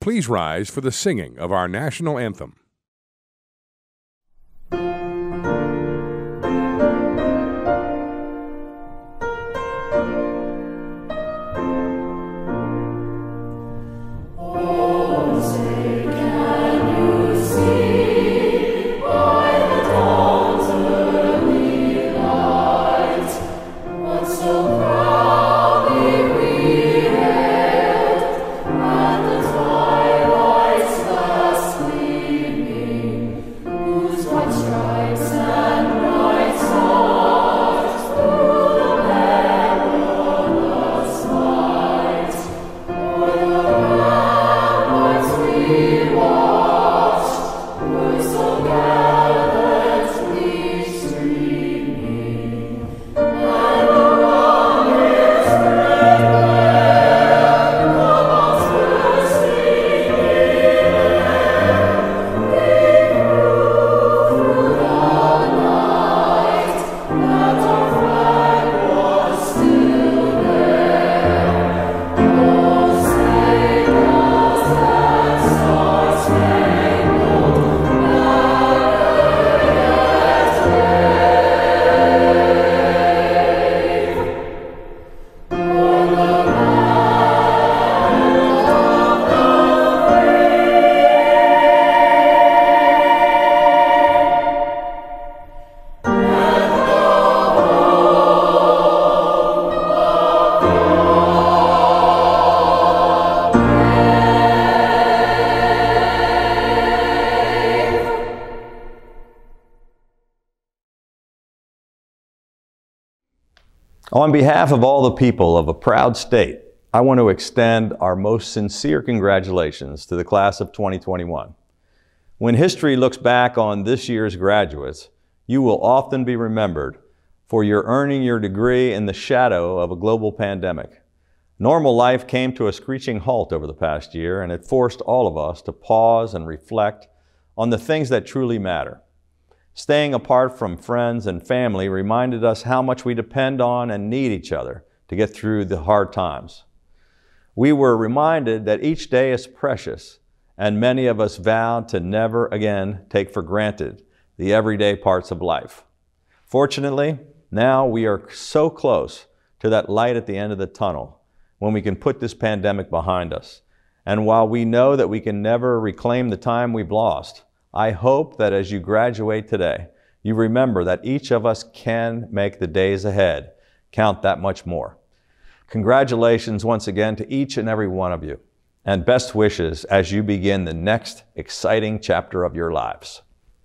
Please rise for the singing of our national anthem. On behalf of all the people of a proud state, I want to extend our most sincere congratulations to the class of 2021. When history looks back on this year's graduates, you will often be remembered for your earning your degree in the shadow of a global pandemic. Normal life came to a screeching halt over the past year, and it forced all of us to pause and reflect on the things that truly matter. Staying apart from friends and family reminded us how much we depend on and need each other to get through the hard times. We were reminded that each day is precious, and many of us vowed to never again take for granted the everyday parts of life. Fortunately, now we are so close to that light at the end of the tunnel when we can put this pandemic behind us. And while we know that we can never reclaim the time we've lost, I hope that as you graduate today, you remember that each of us can make the days ahead count that much more. Congratulations once again to each and every one of you, and best wishes as you begin the next exciting chapter of your lives.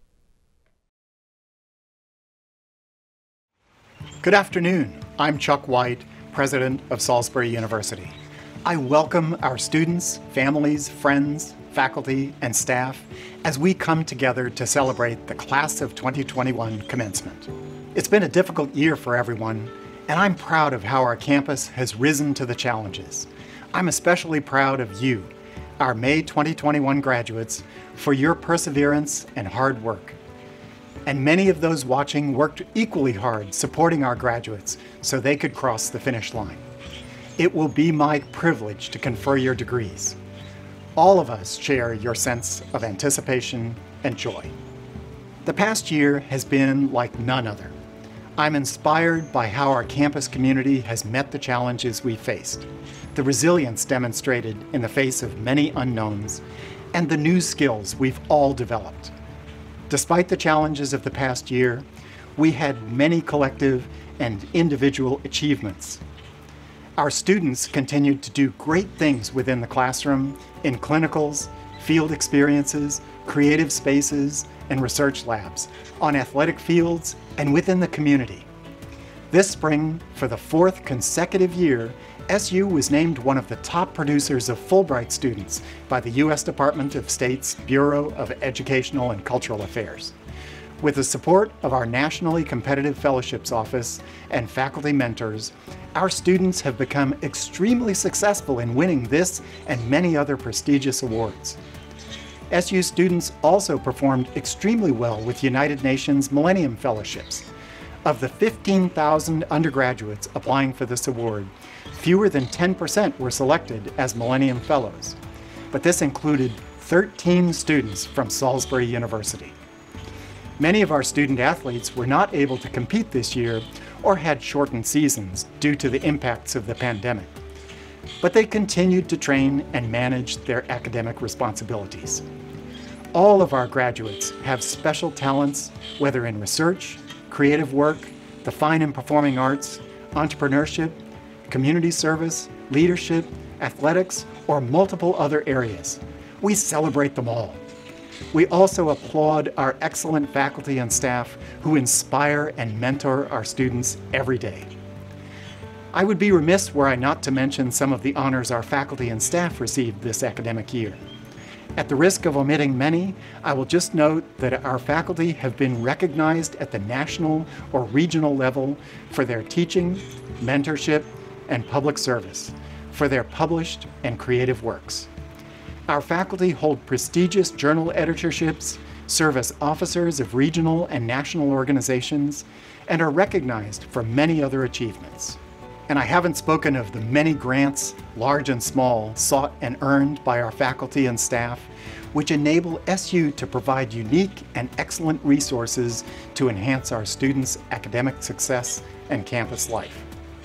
Good afternoon. I'm Chuck White, President of Salisbury University. I welcome our students, families, friends, faculty, and staff as we come together to celebrate the Class of 2021 commencement. It's been a difficult year for everyone, and I'm proud of how our campus has risen to the challenges. I'm especially proud of you, our May 2021 graduates, for your perseverance and hard work. And many of those watching worked equally hard supporting our graduates so they could cross the finish line. It will be my privilege to confer your degrees. All of us share your sense of anticipation and joy. The past year has been like none other. I'm inspired by how our campus community has met the challenges we faced, the resilience demonstrated in the face of many unknowns, and the new skills we've all developed. Despite the challenges of the past year, we had many collective and individual achievements. Our students continued to do great things within the classroom, in clinicals, field experiences, creative spaces, and research labs, on athletic fields, and within the community. This spring, for the 4th consecutive year, SU was named one of the top producers of Fulbright students by the U.S. Department of State's Bureau of Educational and Cultural Affairs. With the support of our Nationally Competitive Fellowships Office and faculty mentors, our students have become extremely successful in winning this and many other prestigious awards. SU students also performed extremely well with United Nations Millennium Fellowships. Of the 15,000 undergraduates applying for this award, fewer than 10% were selected as Millennium Fellows. but this included 13 students from Salisbury University. Many of our student athletes were not able to compete this year or had shortened seasons due to the impacts of the pandemic, but they continued to train and manage their academic responsibilities. All of our graduates have special talents, whether in research, creative work, the fine and performing arts, entrepreneurship, community service, leadership, athletics, or multiple other areas. We celebrate them all. We also applaud our excellent faculty and staff who inspire and mentor our students every day. I would be remiss were I not to mention some of the honors our faculty and staff received this academic year. At the risk of omitting many, I will just note that our faculty have been recognized at the national or regional level for their teaching, mentorship, and public service, for their published and creative works. Our faculty hold prestigious journal editorships, serve as officers of regional and national organizations, and are recognized for many other achievements. And I haven't spoken of the many grants, large and small, sought and earned by our faculty and staff, which enable SU to provide unique and excellent resources to enhance our students' academic success and campus life.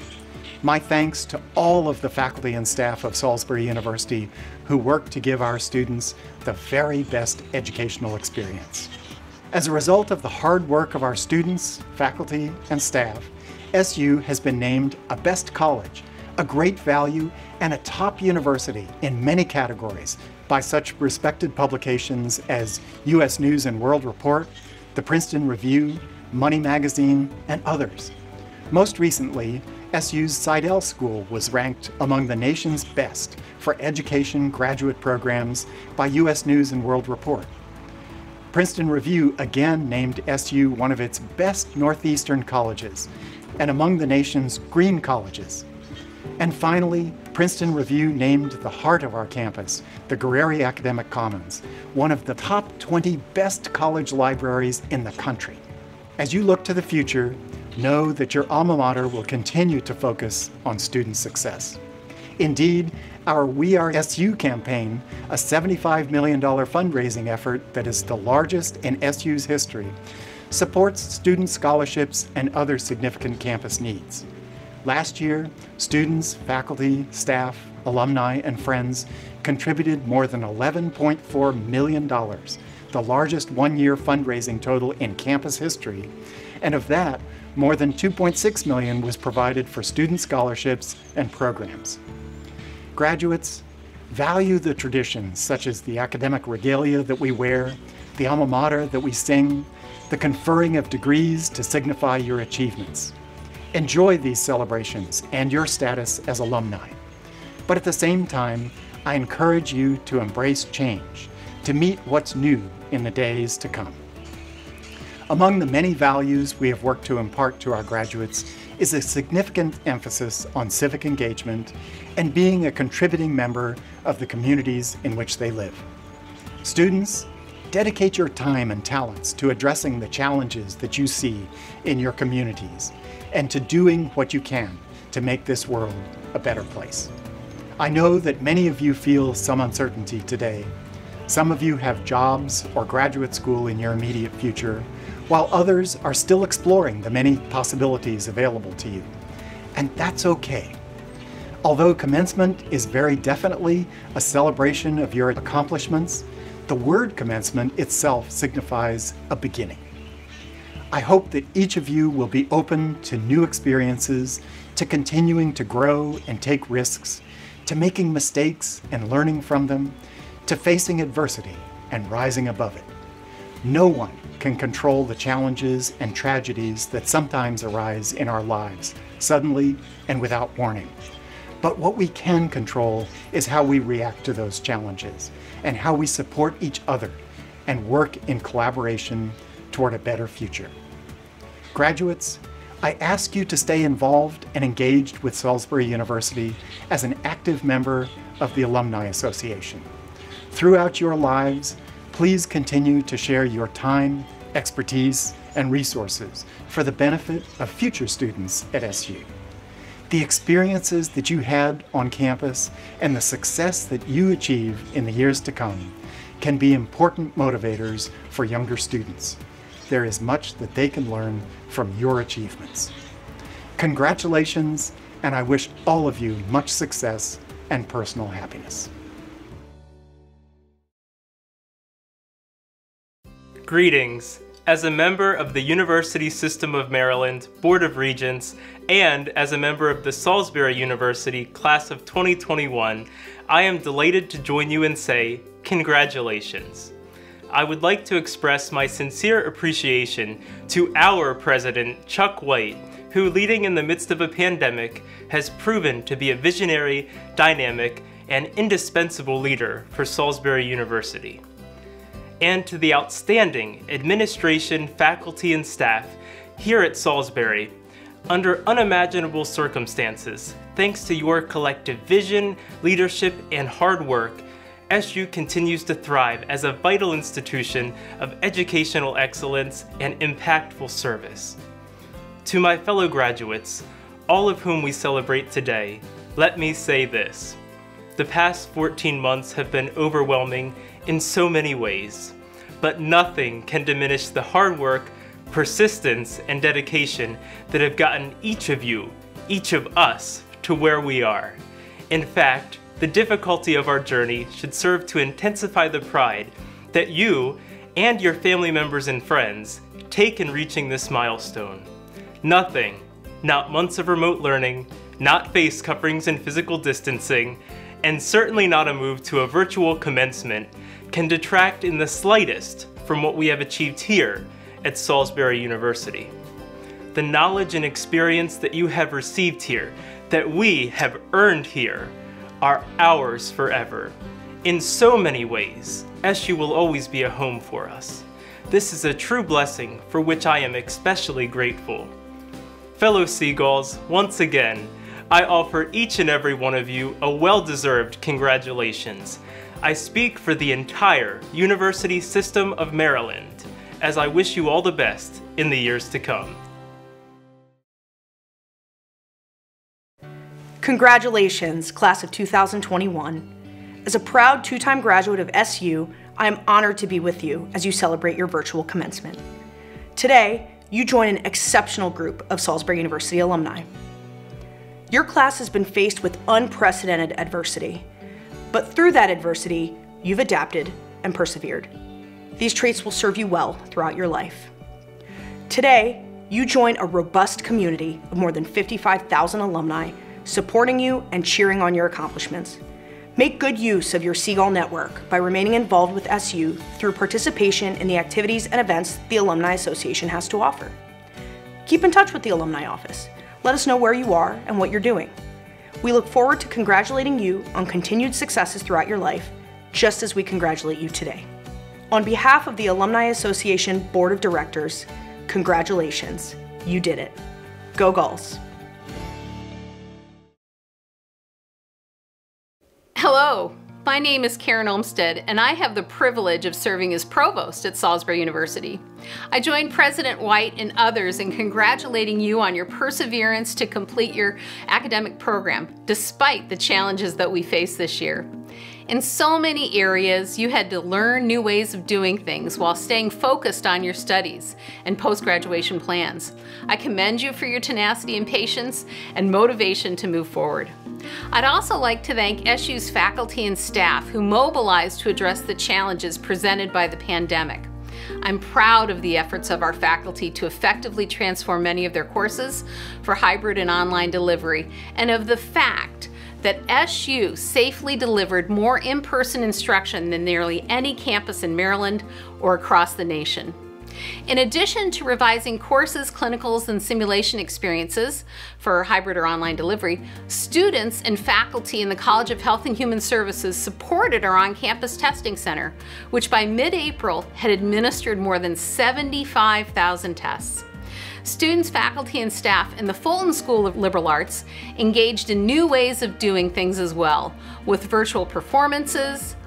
My thanks to all of the faculty and staff of Salisbury University who work to give our students the very best educational experience. As a result of the hard work of our students, faculty, and staff, SU has been named a best college, a great value, and a top university in many categories by such respected publications as U.S. News and World Report, the Princeton Review, Money Magazine, and others. Most recently, SU's Seidel School was ranked among the nation's best for education graduate programs by U.S. News and World Report. Princeton Review again named SU one of its best Northeastern colleges and among the nation's green colleges. And finally, Princeton Review named the heart of our campus, the Guerreri Academic Commons, one of the top 20 best college libraries in the country. As you look to the future, know that your alma mater will continue to focus on student success. Indeed, our We Are SU campaign, a $75 million fundraising effort that is the largest in SU's history, supports student scholarships and other significant campus needs. Last year, students, faculty, staff, alumni, and friends contributed more than $11.4 million, the largest one-year fundraising total in campus history, and of that, more than $2.6 million was provided for student scholarships and programs. Graduates, value the traditions such as the academic regalia that we wear, the alma mater that we sing, the conferring of degrees to signify your achievements. Enjoy these celebrations and your status as alumni. But at the same time, I encourage you to embrace change, to meet what's new in the days to come. Among the many values we have worked to impart to our graduates is a significant emphasis on civic engagement and being a contributing member of the communities in which they live. Students, dedicate your time and talents to addressing the challenges that you see in your communities and to doing what you can to make this world a better place. I know that many of you feel some uncertainty today. Some of you have jobs or graduate school in your immediate future, while others are still exploring the many possibilities available to you. And that's okay. Although commencement is very definitely a celebration of your accomplishments, the word commencement itself signifies a beginning. I hope that each of you will be open to new experiences, to continuing to grow and take risks, to making mistakes and learning from them, to facing adversity and rising above it. No one can control the challenges and tragedies that sometimes arise in our lives, suddenly and without warning. But what we can control is how we react to those challenges and how we support each other and work in collaboration toward a better future. Graduates, I ask you to stay involved and engaged with Salisbury University as an active member of the Alumni Association. Throughout your lives, please continue to share your time, expertise, and resources for the benefit of future students at SU. The experiences that you had on campus and the success that you achieve in the years to come can be important motivators for younger students. There is much that they can learn from your achievements. Congratulations, and I wish all of you much success and personal happiness. Greetings. As a member of the University System of Maryland Board of Regents and as a member of the Salisbury University Class of 2021, I am delighted to join you and say congratulations. I would like to express my sincere appreciation to our President, Chuck White, who, leading in the midst of a pandemic, has proven to be a visionary, dynamic, and indispensable leader for Salisbury University. And to the outstanding administration, faculty, and staff here at Salisbury, under unimaginable circumstances, thanks to your collective vision, leadership, and hard work, SU continues to thrive as a vital institution of educational excellence and impactful service. To my fellow graduates, all of whom we celebrate today, let me say this. The past 14 months have been overwhelming in so many ways, but nothing can diminish the hard work, persistence, and dedication that have gotten each of you, each of us, to where we are. In fact, the difficulty of our journey should serve to intensify the pride that you and your family members and friends take in reaching this milestone. Nothing, not months of remote learning, not face coverings and physical distancing, and certainly not a move to a virtual commencement, can detract in the slightest from what we have achieved here at Salisbury University. The knowledge and experience that you have received here, that we have earned here, are ours forever. In so many ways, SU will always be a home for us. This is a true blessing for which I am especially grateful. Fellow Seagulls, once again, I offer each and every one of you a well-deserved congratulations. I speak for the entire University System of Maryland, as I wish you all the best in the years to come. Congratulations, class of 2021. As a proud two-time graduate of SU, I am honored to be with you as you celebrate your virtual commencement. Today, you join an exceptional group of Salisbury University alumni. Your class has been faced with unprecedented adversity, but through that adversity, you've adapted and persevered. These traits will serve you well throughout your life. Today, you join a robust community of more than 55,000 alumni supporting you and cheering on your accomplishments. Make good use of your Seagull network by remaining involved with SU through participation in the activities and events the Alumni Association has to offer. Keep in touch with the Alumni Office. Let us know where you are and what you're doing. We look forward to congratulating you on continued successes throughout your life, just as we congratulate you today. On behalf of the Alumni Association Board of Directors, congratulations, you did it. Go Gulls! Hello, my name is Karen Olmstead, and I have the privilege of serving as provost at Salisbury University. I join President White and others in congratulating you on your perseverance to complete your academic program, despite the challenges that we face this year. In so many areas, you had to learn new ways of doing things while staying focused on your studies and post-graduation plans. I commend you for your tenacity and patience and motivation to move forward. I'd also like to thank SU's faculty and staff who mobilized to address the challenges presented by the pandemic. I'm proud of the efforts of our faculty to effectively transform many of their courses for hybrid and online delivery, and of the fact that SU safely delivered more in-person instruction than nearly any campus in Maryland or across the nation. In addition to revising courses, clinicals, and simulation experiences for hybrid or online delivery, students and faculty in the College of Health and Human Services supported our on-campus testing center, which by mid-April had administered more than 75,000 tests. Students, faculty, and staff in the Fulton School of Liberal Arts engaged in new ways of doing things as well, with virtual performances,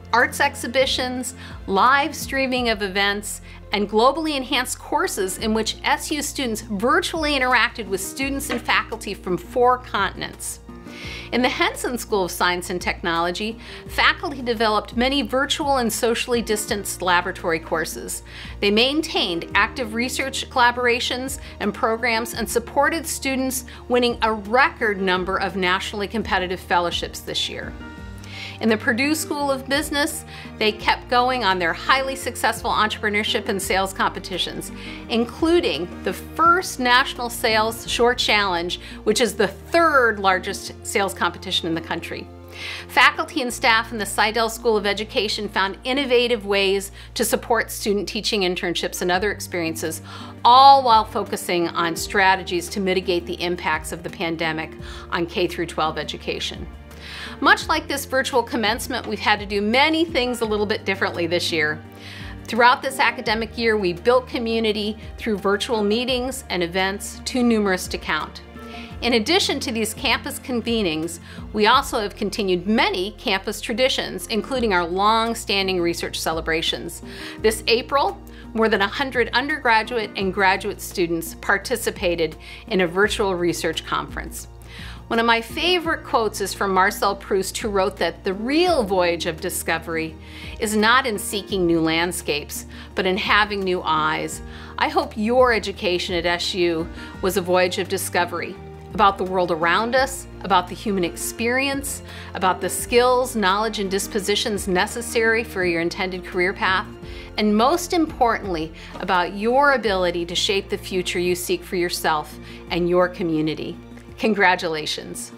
arts exhibitions, live streaming of events, and globally enhanced courses in which SU students virtually interacted with students and faculty from 4 continents. In the Henson School of Science and Technology, faculty developed many virtual and socially distanced laboratory courses. They maintained active research collaborations and programs and supported students winning a record number of nationally competitive fellowships this year. In the Purdue School of Business, they kept going on their highly successful entrepreneurship and sales competitions, including the first National Sales Short Challenge, which is the 3rd largest sales competition in the country. Faculty and staff in the Seidel School of Education found innovative ways to support student teaching internships and other experiences, all while focusing on strategies to mitigate the impacts of the pandemic on K-12 education. Much like this virtual commencement, we've had to do many things a little bit differently this year. Throughout this academic year, we built community through virtual meetings and events too numerous to count. In addition to these campus convenings, we also have continued many campus traditions, including our long-standing research celebrations. This April, more than 100 undergraduate and graduate students participated in a virtual research conference. One of my favorite quotes is from Marcel Proust, who wrote that the real voyage of discovery is not in seeking new landscapes, but in having new eyes. I hope your education at SU was a voyage of discovery about the world around us, about the human experience, about the skills, knowledge, and dispositions necessary for your intended career path, and most importantly, about your ability to shape the future you seek for yourself and your community. Congratulations.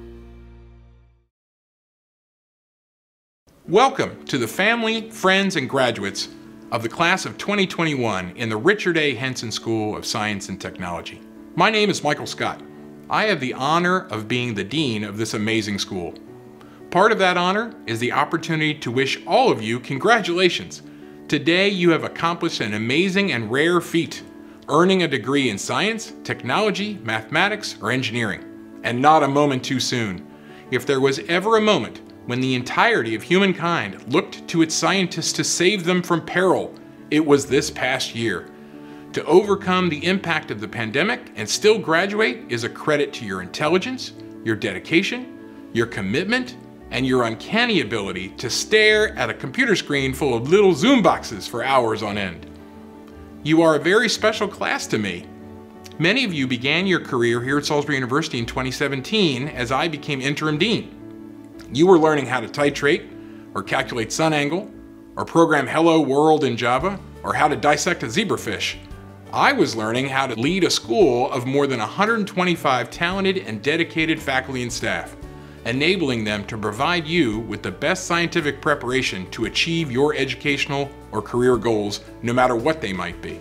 Welcome to the family, friends, and graduates of the class of 2021 in the Richard A. Henson School of Science and Technology. My name is Michael Scott. I have the honor of being the dean of this amazing school. Part of that honor is the opportunity to wish all of you congratulations. Today you have accomplished an amazing and rare feat, earning a degree in science, technology, mathematics, or engineering. And not a moment too soon. If there was ever a moment when the entirety of humankind looked to its scientists to save them from peril, it was this past year. To overcome the impact of the pandemic and still graduate is a credit to your intelligence, your dedication, your commitment, and your uncanny ability to stare at a computer screen full of little Zoom boxes for hours on end. You are a very special class to me. Many of you began your career here at Salisbury University in 2017 as I became interim dean. You were learning how to titrate, or calculate sun angle, or program Hello World in Java, or how to dissect a zebrafish. I was learning how to lead a school of more than 125 talented and dedicated faculty and staff, enabling them to provide you with the best scientific preparation to achieve your educational or career goals, no matter what they might be.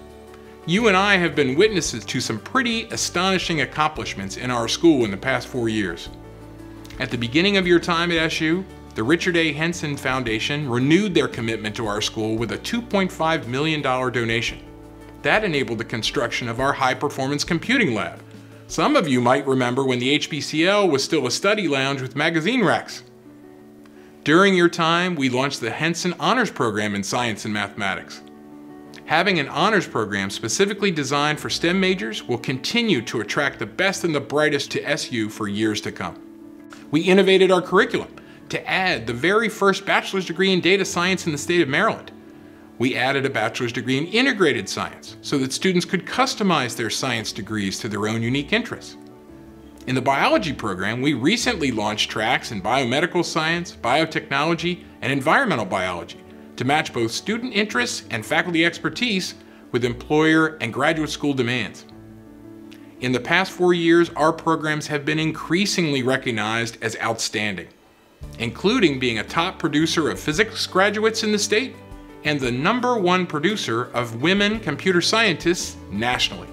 You and I have been witnesses to some pretty astonishing accomplishments in our school in the past 4 years. At the beginning of your time at SU, the Richard A. Henson Foundation renewed their commitment to our school with a $2.5 million donation. That enabled the construction of our high-performance computing lab. Some of you might remember when the HBCL was still a study lounge with magazine racks. During your time, we launched the Henson Honors Program in Science and Mathematics. Having an honors program specifically designed for STEM majors will continue to attract the best and the brightest to SU for years to come. We innovated our curriculum to add the very first bachelor's degree in data science in the state of Maryland. We added a bachelor's degree in integrated science so that students could customize their science degrees to their own unique interests. In the biology program, we recently launched tracks in biomedical science, biotechnology, and environmental biology to match both student interests and faculty expertise with employer and graduate school demands. In the past 4 years, our programs have been increasingly recognized as outstanding, including being a top producer of physics graduates in the state and the #1 producer of women computer scientists nationally.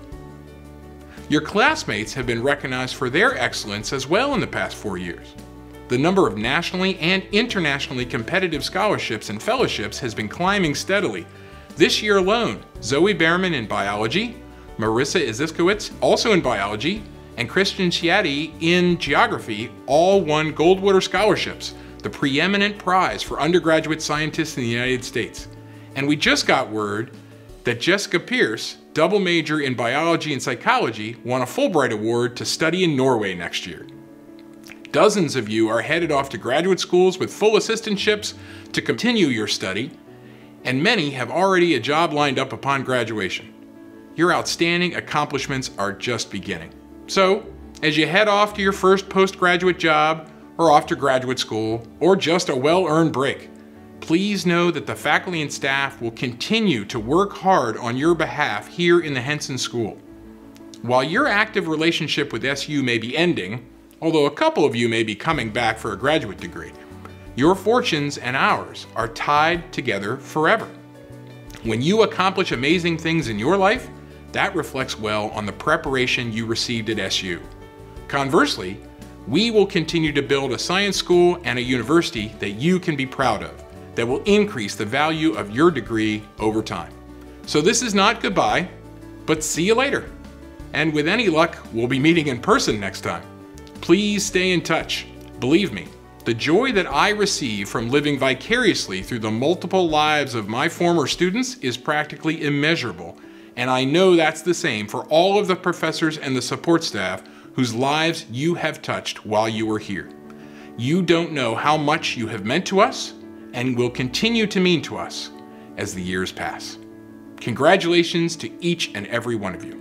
Your classmates have been recognized for their excellence as well in the past 4 years. The number of nationally and internationally competitive scholarships and fellowships has been climbing steadily. This year alone, Zoe Behrman in biology, Marissa Iziskowitz also in biology, and Christian Chiatti in geography all won Goldwater scholarships, the preeminent prize for undergraduate scientists in the United States. And we just got word that Jessica Pierce, double major in biology and psychology, won a Fulbright Award to study in Norway next year. Dozens of you are headed off to graduate schools with full assistantships to continue your study, and many have already a job lined up upon graduation. Your outstanding accomplishments are just beginning. So, as you head off to your first postgraduate job, or off to graduate school, or just a well-earned break, please know that the faculty and staff will continue to work hard on your behalf here in the Henson School. While your active relationship with SU may be ending, although a couple of you may be coming back for a graduate degree, your fortunes and ours are tied together forever. When you accomplish amazing things in your life, that reflects well on the preparation you received at SU. Conversely, we will continue to build a science school and a university that you can be proud of, that will increase the value of your degree over time. So this is not goodbye, but see you later. And with any luck, we'll be meeting in person next time. Please stay in touch. Believe me, the joy that I receive from living vicariously through the multiple lives of my former students is practically immeasurable, and I know that's the same for all of the professors and the support staff whose lives you have touched while you were here. You don't know how much you have meant to us and will continue to mean to us as the years pass. Congratulations to each and every one of you.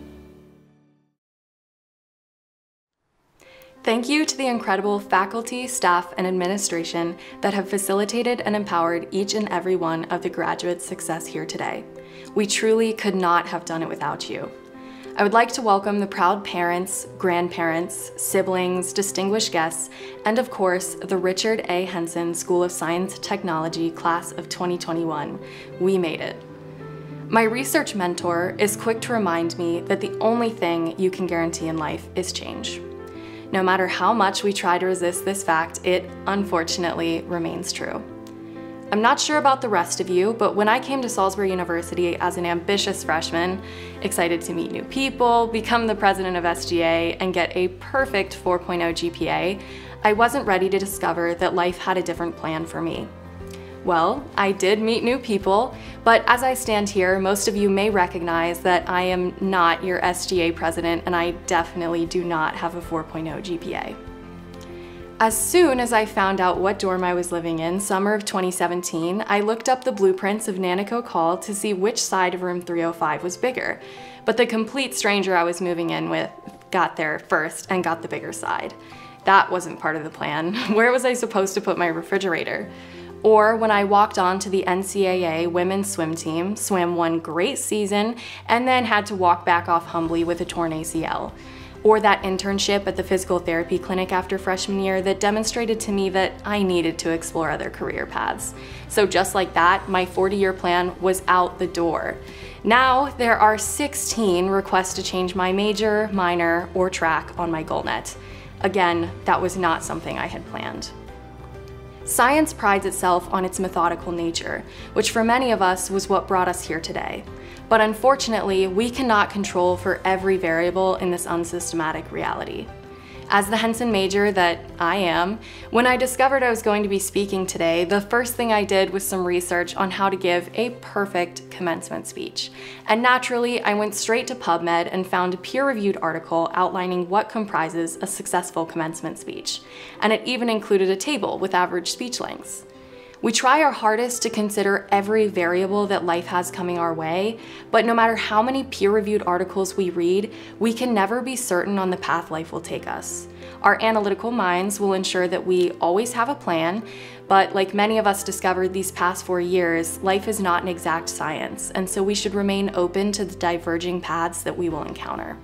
Thank you to the incredible faculty, staff, and administration that have facilitated and empowered each and every one of the graduates' success here today. We truly could not have done it without you. I would like to welcome the proud parents, grandparents, siblings, distinguished guests, and of course, the Richard A. Henson School of Science Technology Class of 2021. We made it. My research mentor is quick to remind me that the only thing you can guarantee in life is change. No matter how much we try to resist this fact, it unfortunately remains true. I'm not sure about the rest of you, but when I came to Salisbury University as an ambitious freshman, excited to meet new people, become the president of SGA, and get a perfect 4.0 GPA, I wasn't ready to discover that life had a different plan for me. Well, I did meet new people, but as I stand here, most of you may recognize that I am not your SGA president, and I definitely do not have a 4.0 GPA. As soon as I found out what dorm I was living in, summer of 2017, I looked up the blueprints of Nanticoke Hall to see which side of room 305 was bigger. But the complete stranger I was moving in with got there first and got the bigger side. That wasn't part of the plan. Where was I supposed to put my refrigerator? Or when I walked on to the NCAA women's swim team, swam one great season, and then had to walk back off humbly with a torn ACL. Or that internship at the physical therapy clinic after freshman year that demonstrated to me that I needed to explore other career paths. So just like that, my 40-year plan was out the door. Now there are 16 requests to change my major, minor, or track on my GoalNet. Again, that was not something I had planned. Science prides itself on its methodical nature, which for many of us was what brought us here today. But unfortunately, we cannot control for every variable in this unsystematic reality. As the Henson major that I am, when I discovered I was going to be speaking today, the first thing I did was some research on how to give a perfect commencement speech. And naturally, I went straight to PubMed and found a peer-reviewed article outlining what comprises a successful commencement speech. And it even included a table with average speech lengths. We try our hardest to consider every variable that life has coming our way, but no matter how many peer-reviewed articles we read, we can never be certain on the path life will take us. Our analytical minds will ensure that we always have a plan, but like many of us discovered these past 4 years, life is not an exact science, and so we should remain open to the diverging paths that we will encounter.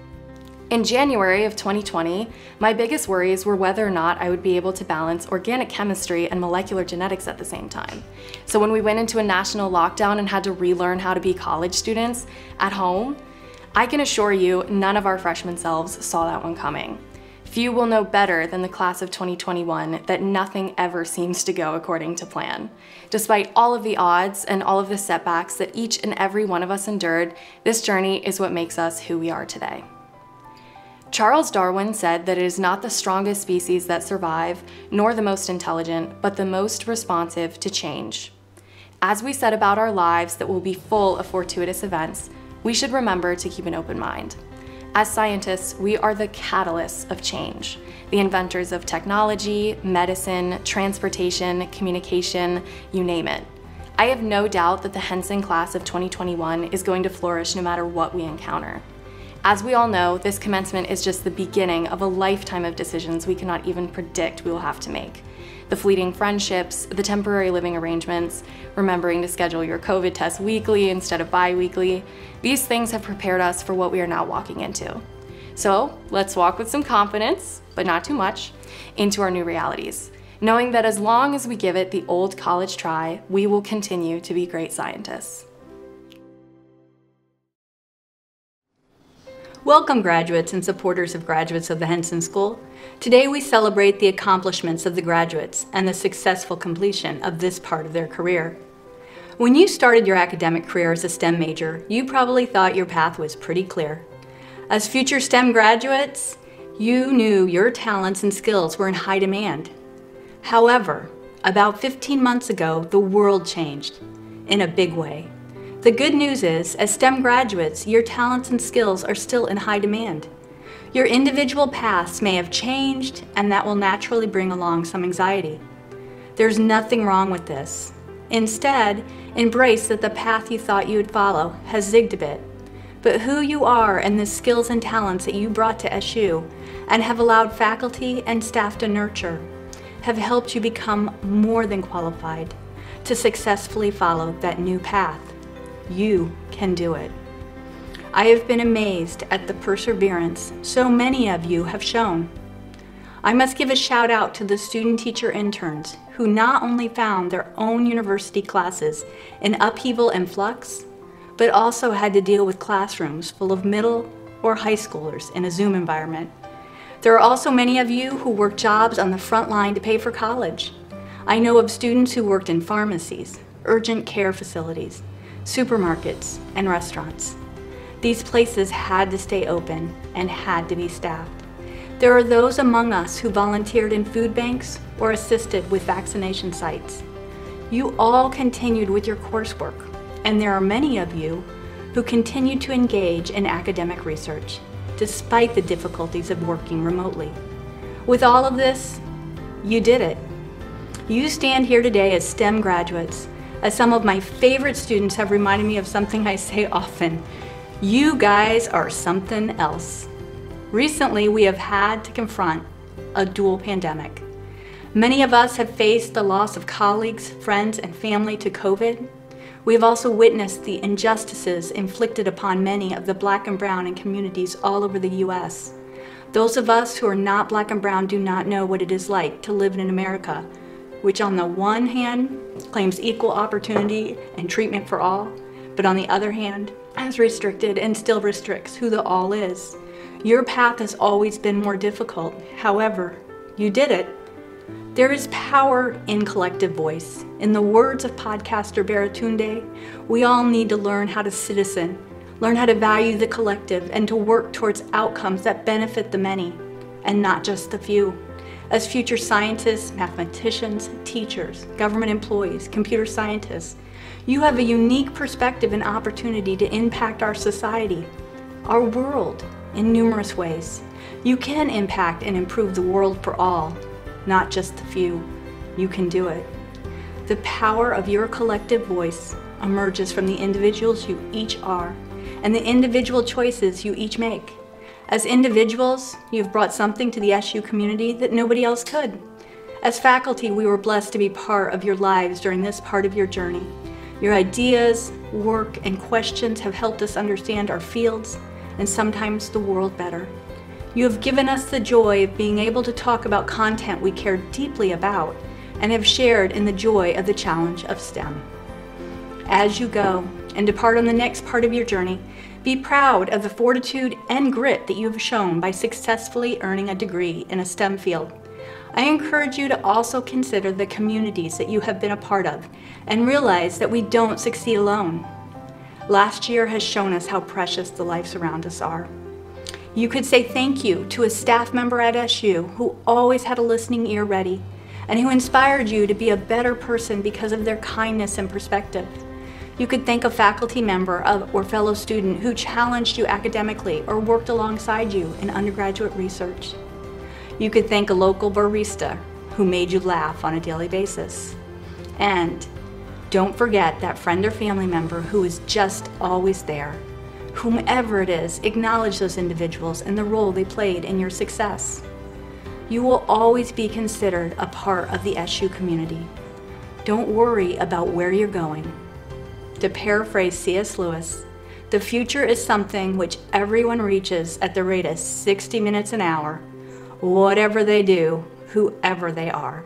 In January of 2020, my biggest worries were whether or not I would be able to balance organic chemistry and molecular genetics at the same time. So when we went into a national lockdown and had to relearn how to be college students at home, I can assure you none of our freshman selves saw that one coming. Few will know better than the class of 2021 that nothing ever seems to go according to plan. Despite all of the odds and all of the setbacks that each and every one of us endured, this journey is what makes us who we are today. Charles Darwin said that it is not the strongest species that survive, nor the most intelligent, but the most responsive to change. As we set about our lives that will be full of fortuitous events, we should remember to keep an open mind. As scientists, we are the catalysts of change, the inventors of technology, medicine, transportation, communication, you name it. I have no doubt that the Henson class of 2021 is going to flourish no matter what we encounter. As we all know, this commencement is just the beginning of a lifetime of decisions we cannot even predict we will have to make. The fleeting friendships, the temporary living arrangements, remembering to schedule your COVID test weekly instead of bi-weekly, these things have prepared us for what we are now walking into. So let's walk with some confidence, but not too much, into our new realities, knowing that as long as we give it the old college try, we will continue to be great scientists. Welcome, graduates and supporters of graduates of the Henson School. Today we celebrate the accomplishments of the graduates and the successful completion of this part of their career. When you started your academic career as a STEM major, you probably thought your path was pretty clear. As future STEM graduates, you knew your talents and skills were in high demand. However, about 15 months ago, the world changed in a big way. The good news is, as STEM graduates, your talents and skills are still in high demand. Your individual paths may have changed, and that will naturally bring along some anxiety. There's nothing wrong with this. Instead, embrace that the path you thought you would follow has zigged a bit. But who you are and the skills and talents that you brought to SU and have allowed faculty and staff to nurture have helped you become more than qualified to successfully follow that new path. You can do it. I have been amazed at the perseverance so many of you have shown. I must give a shout out to the student teacher interns who not only found their own university classes in upheaval and flux, but also had to deal with classrooms full of middle or high schoolers in a Zoom environment. There are also many of you who work jobs on the front line to pay for college. I know of students who worked in pharmacies, urgent care facilities, supermarkets, and restaurants. These places had to stay open and had to be staffed. There are those among us who volunteered in food banks or assisted with vaccination sites. You all continued with your coursework, and there are many of you who continued to engage in academic research, despite the difficulties of working remotely. With all of this, you did it. You stand here today as STEM graduates. As some of my favorite students have reminded me of something I say often, you guys are something else. Recently, we have had to confront a dual pandemic. Many of us have faced the loss of colleagues, friends, and family to COVID. We have also witnessed the injustices inflicted upon many of the Black and Brown in communities all over the U.S. Those of us who are not Black and Brown do not know what it is like to live in America, which on the one hand claims equal opportunity and treatment for all, but on the other hand has restricted and still restricts who the all is. Your path has always been more difficult. However, you did it. There is power in collective voice. In the words of podcaster Baratunde, we all need to learn how to citizen, learn how to value the collective, and to work towards outcomes that benefit the many, and not just the few. As future scientists, mathematicians, teachers, government employees, computer scientists, you have a unique perspective and opportunity to impact our society, our world, in numerous ways. You can impact and improve the world for all, not just the few. You can do it. The power of your collective voice emerges from the individuals you each are and the individual choices you each make. As individuals, you've brought something to the SU community that nobody else could. As faculty, we were blessed to be part of your lives during this part of your journey. Your ideas, work, and questions have helped us understand our fields and sometimes the world better. You have given us the joy of being able to talk about content we care deeply about and have shared in the joy of the challenge of STEM. As you go and depart on the next part of your journey, be proud of the fortitude and grit that you have shown by successfully earning a degree in a STEM field. I encourage you to also consider the communities that you have been a part of and realize that we don't succeed alone. Last year has shown us how precious the lives around us are. You could say thank you to a staff member at SU who always had a listening ear ready and who inspired you to be a better person because of their kindness and perspective. You could thank a faculty member or fellow student who challenged you academically or worked alongside you in undergraduate research. You could thank a local barista who made you laugh on a daily basis. And don't forget that friend or family member who is just always there. Whomever it is, acknowledge those individuals and the role they played in your success. You will always be considered a part of the SU community. Don't worry about where you're going. To paraphrase C.S. Lewis, the future is something which everyone reaches at the rate of 60 minutes an hour, whatever they do, whoever they are.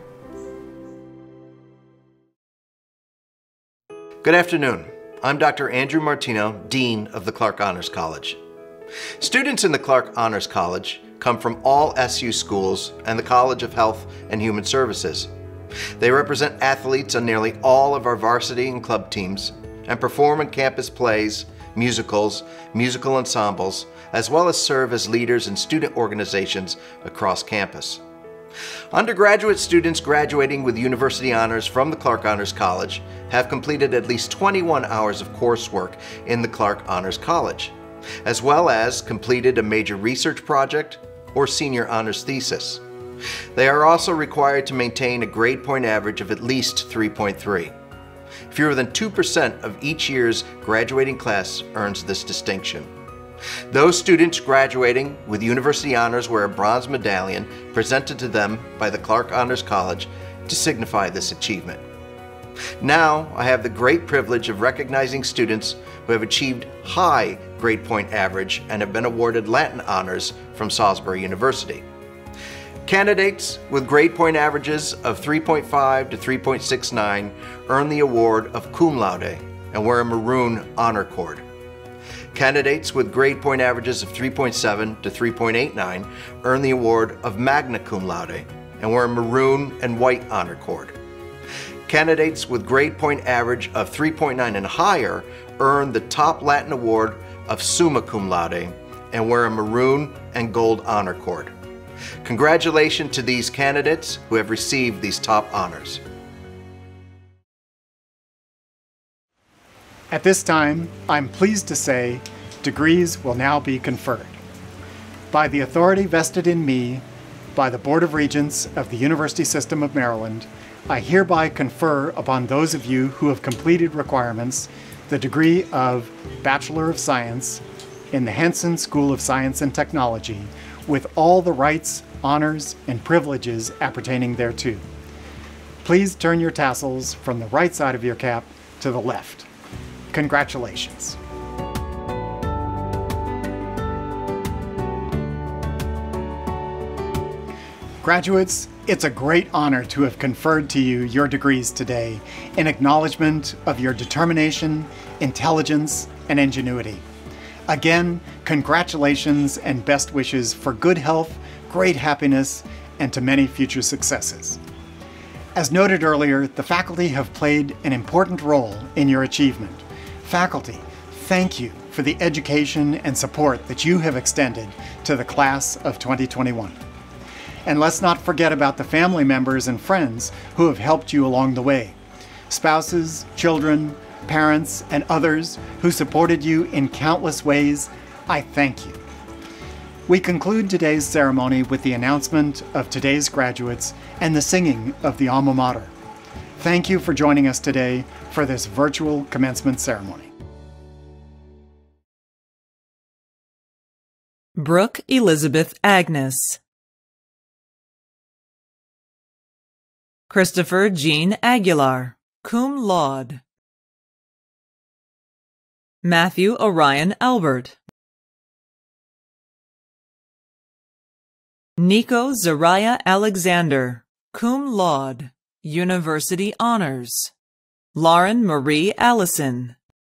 Good afternoon. I'm Dr. Andrew Martino, Dean of the Clark Honors College. Students in the Clark Honors College come from all SU schools and the College of Health and Human Services. They represent athletes on nearly all of our varsity and club teams and perform in campus plays, musicals, musical ensembles, as well as serve as leaders in student organizations across campus. Undergraduate students graduating with university honors from the Clark Honors College have completed at least 21 hours of coursework in the Clark Honors College, as well as completed a major research project or senior honors thesis. They are also required to maintain a grade point average of at least 3.3. Fewer than 2% of each year's graduating class earns this distinction. Those students graduating with university honors wear a bronze medallion presented to them by the Clark Honors College to signify this achievement. Now, I have the great privilege of recognizing students who have achieved high grade point average and have been awarded Latin honors from Salisbury University. Candidates with grade point averages of 3.5 to 3.69 earn the award of cum laude and wear a maroon honor cord. Candidates with grade point averages of 3.7 to 3.89 earn the award of magna cum laude and wear a maroon and white honor cord. Candidates with grade point average of 3.9 and higher earn the top Latin award of summa cum laude and wear a maroon and gold honor cord. Congratulations to these candidates who have received these top honors. At this time, I'm pleased to say degrees will now be conferred. By the authority vested in me by the Board of Regents of the University System of Maryland, I hereby confer upon those of you who have completed requirements the degree of Bachelor of Science in the Henson School of Science and Technology with all the rights, honors, and privileges appertaining thereto. Please turn your tassels from the right side of your cap to the left. Congratulations. Graduates, it's a great honor to have conferred to you your degrees today in acknowledgement of your determination, intelligence, and ingenuity. Again, congratulations and best wishes for good health, great happiness, and to many future successes. As noted earlier, the faculty have played an important role in your achievement. Faculty, thank you for the education and support that you have extended to the class of 2021. And let's not forget about the family members and friends who have helped you along the way. Spouses, children, parents, and others who supported you in countless ways, I thank you. We conclude today's ceremony with the announcement of today's graduates and the singing of the alma mater. Thank you for joining us today for this virtual commencement ceremony. Brooke Elizabeth Agnes. Christopher Jean Aguilar, cum laude. Matthew Orion Albert. Nico Zariah Alexander, cum laude, University Honors. Lauren Marie Allison.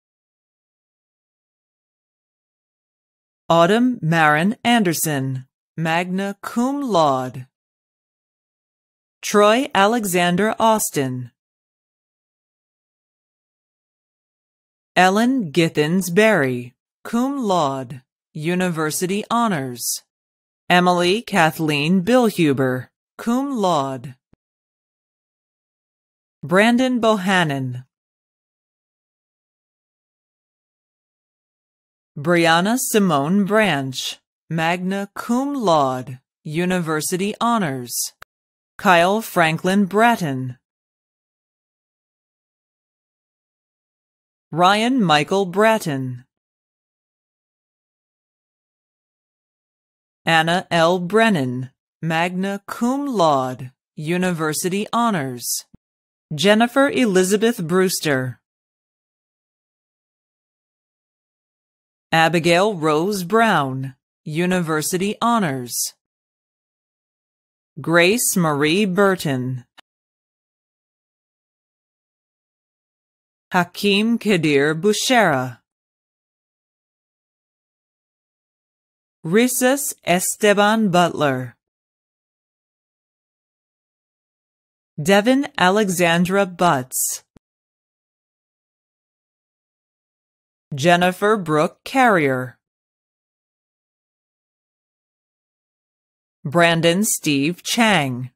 Autumn Marin Anderson, magna cum laude. Troy Alexander Austin. Ellen Githens Berry, cum laude, University Honors. Emily Kathleen Billhuber, cum laude. Brandon Bohannon. Brianna Simone Branch, magna cum laude, University Honors. Kyle Franklin Bratton. Ryan Michael Bratton. Anna L. Brennan, magna cum laude, University Honors. Jennifer Elizabeth Brewster. Abigail Rose Brown, University Honors. Grace Marie Burton. Hakeem Kadir Bushera. Risas Esteban Butler. Devin Alexandra Butts. Jennifer Brooke Carrier. Brandon Steve Chang.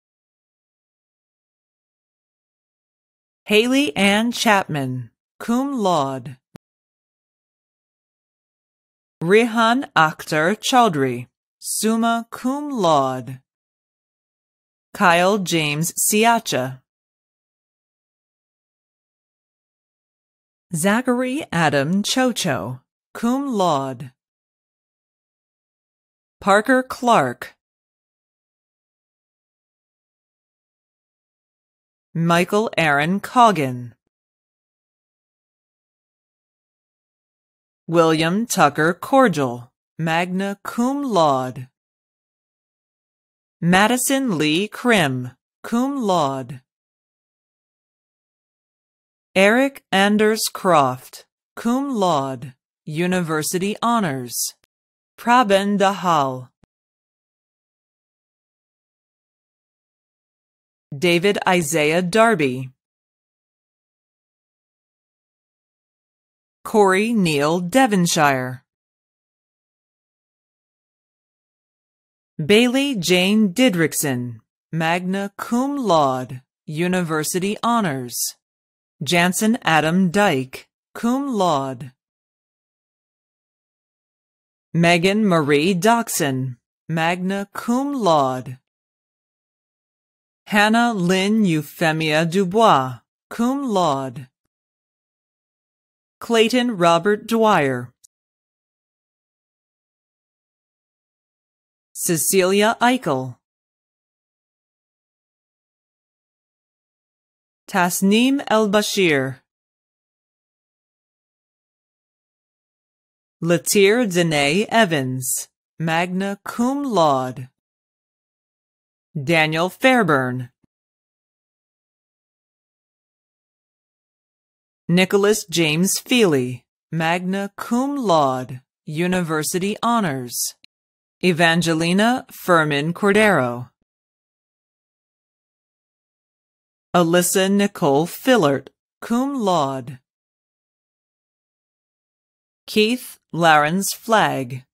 Haley Ann Chapman, cum laude. Rihan Akhtar Chaudhry, summa cum laude. Kyle James Siacha. Zachary Adam Chocho, cum laude. Parker Clark. Michael Aaron Coggin. William Tucker Cordial, magna cum laude. Madison Lee Krim, cum laude. Eric Anders Croft, cum laude, University Honors. Prabin Dahal. David Isaiah Darby. Corey Neal Devonshire. Bailey Jane Didrikson, magna cum laude, University Honors. Jansen Adam Dyke, cum laude. Megan Marie Doxson, magna cum laude. Hannah Lynn Euphemia Dubois, cum laude. Clayton Robert Dwyer. Cecilia Eichel. Tasneem El-Bashir. Latir Danae Evans, magna cum laude. Daniel Fairburn. Nicholas James Feely, magna cum laude, University Honors. Evangelina Furman Cordero. Alyssa Nicole Fillert, cum laude. Keith Larens Flagg.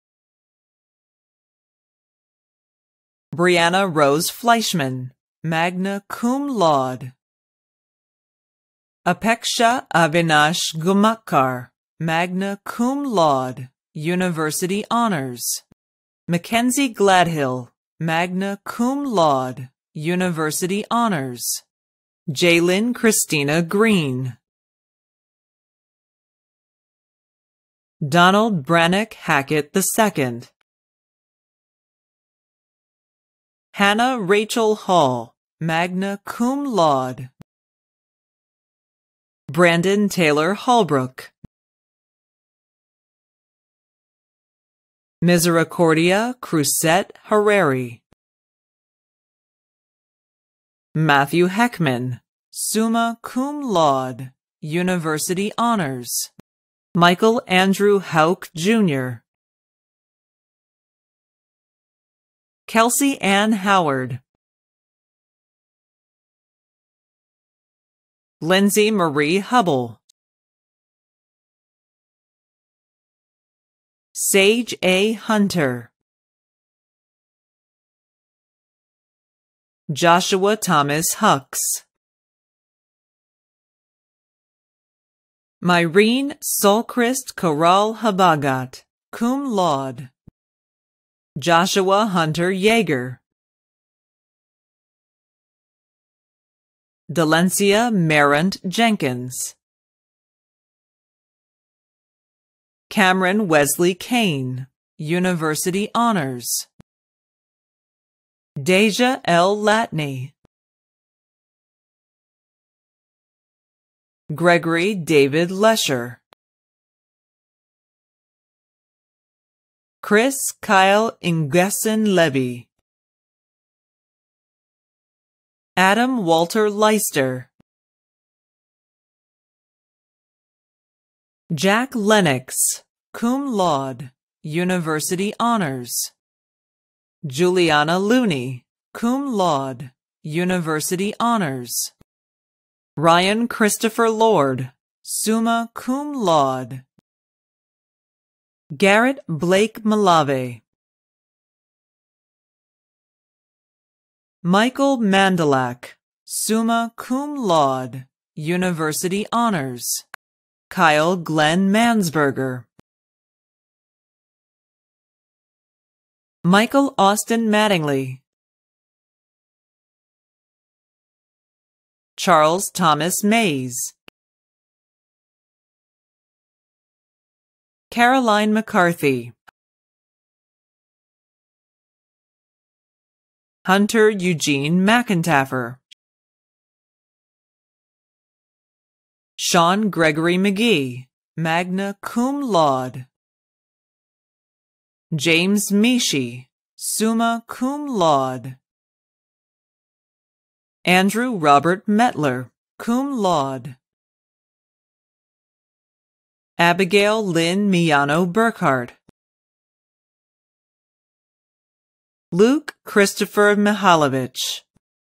Brianna Rose Fleischman, magna cum laude. Apeksha Avinash Gumakkar, magna cum laude, University Honors. Mackenzie Gladhill, magna cum laude, University Honors. Jaylyn Christina Green. Donald Brannock Hackett II. Hannah Rachel Hall, magna cum laude. Brandon Taylor Holbrook. Misericordia Crusette Harari. Matthew Heckman, summa cum laude, University Honors. Michael Andrew Houck, Jr. Kelsey Ann Howard. Lindsay Marie Hubble. Sage A. Hunter, Joshua Thomas Hucks, Myrene Solchrist Corral Habagat, cum laude, Joshua Hunter Yeager, Delencia Marant Jenkins, Cameron Wesley Kane, University Honors, Deja L. Latney, Gregory David Lesher, Chris Kyle Ingessen Levy, Adam Walter Leister, Jack Lennox, cum laude, University Honors, Juliana Looney, cum laude, University Honors, Ryan Christopher Lord, summa cum laude, Garrett Blake Malave, Michael Mandalak, summa cum laude, University Honors, Kyle Glenn Mansberger, Michael Austin Mattingly, Charles Thomas Mays, Caroline McCarthy, Hunter Eugene McIntaffer, Sean Gregory McGee, magna cum laude, James Mishi, summa cum laude, Andrew Robert Metler, cum laude, Abigail Lynn Miano Burkhart, Luke Christopher Mihailovich,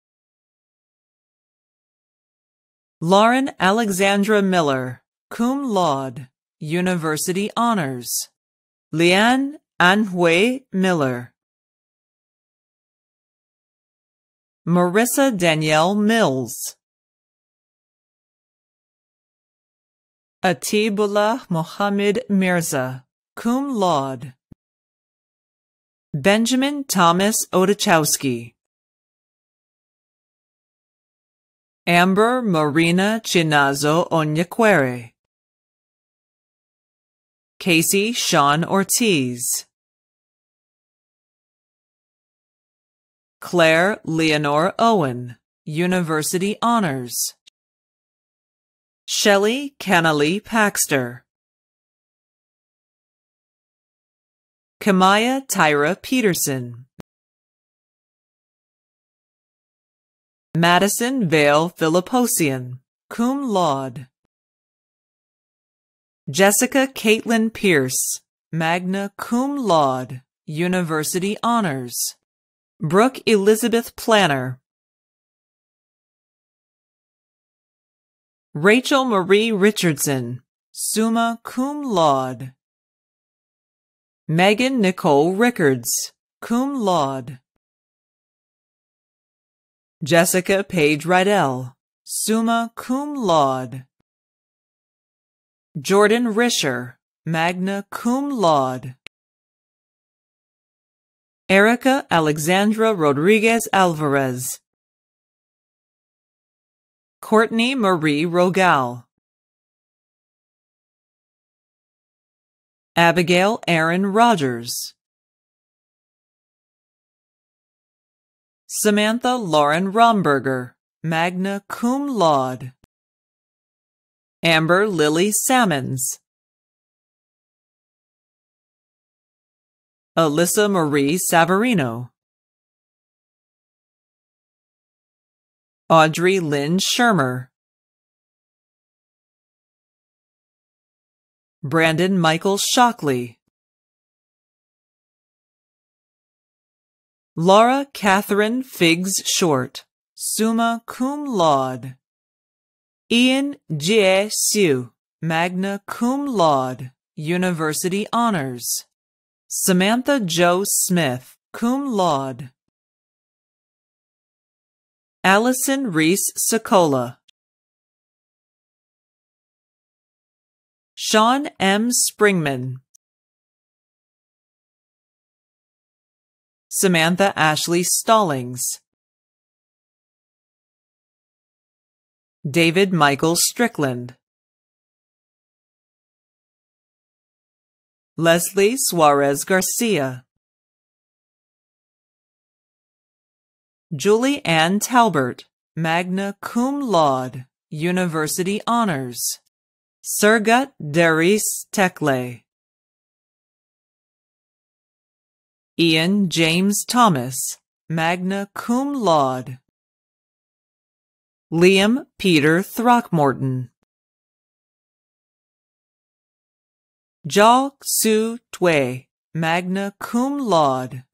Lauren Alexandra Miller, cum laude, University Honors, Leanne Anhui Miller, Marissa Danielle Mills, Atibullah Mohammed Mirza, cum laude, Benjamin Thomas Odachowski, Amber Marina Chinazo Onyekwere, Casey Sean Ortiz, Claire Leonore Owen, University Honors, Shelley Kennelly Paxter, Kamaya Tyra Peterson, Madison Vale Philipposian, cum laude, Jessica Caitlin Pierce, magna cum laude, University Honors, Brooke Elizabeth Planner, Rachel Marie Richardson, summa cum laude, Megan Nicole Rickards, cum laude, Jessica Page Rydell, summa cum laude, Jordan Risher, magna cum laude, Erica Alexandra Rodriguez Alvarez, Courtney Marie Rogal, Abigail Aaron Rogers, Samantha Lauren Romberger, magna cum laude, Amber Lily Salmons, Alyssa Marie Savarino, Audrey Lynn Shermer, Brandon Michael Shockley, Laura Catherine Figgs Short, summa cum laude, Ian Jie Siu, magna cum laude, University Honors, Samantha Jo Smith, cum laude. Allison Reese Sokola. Sean M. Springman. Samantha Ashley Stallings. David Michael Strickland. Leslie Suarez Garcia. Julie Ann Talbert, magna cum laude, University Honors. Surgut Darius Tekle. Ian James Thomas, magna cum laude. Liam Peter Throckmorton. Jok Su Twe, magna cum laude.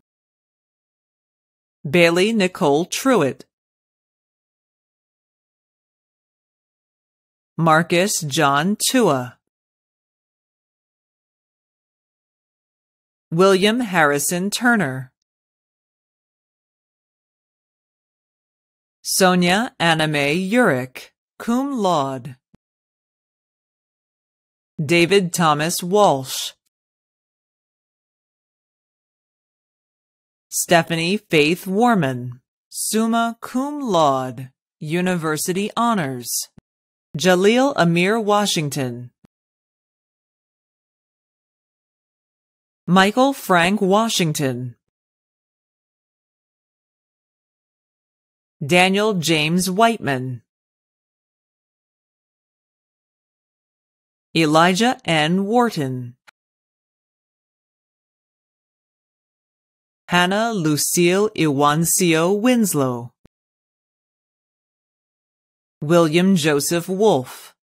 Bailey Nicole Truitt. Marcus John Tua. William Harrison Turner. Sonia Anime Urick, cum laude. David Thomas Walsh. Stephanie Faith Warman, summa cum laude, University Honors. Jaleel Amir Washington. Michael Frank Washington. Daniel James Whiteman. Elijah N. Wharton. Hannah Lucille Iwancio Winslow. William Joseph Wolfe.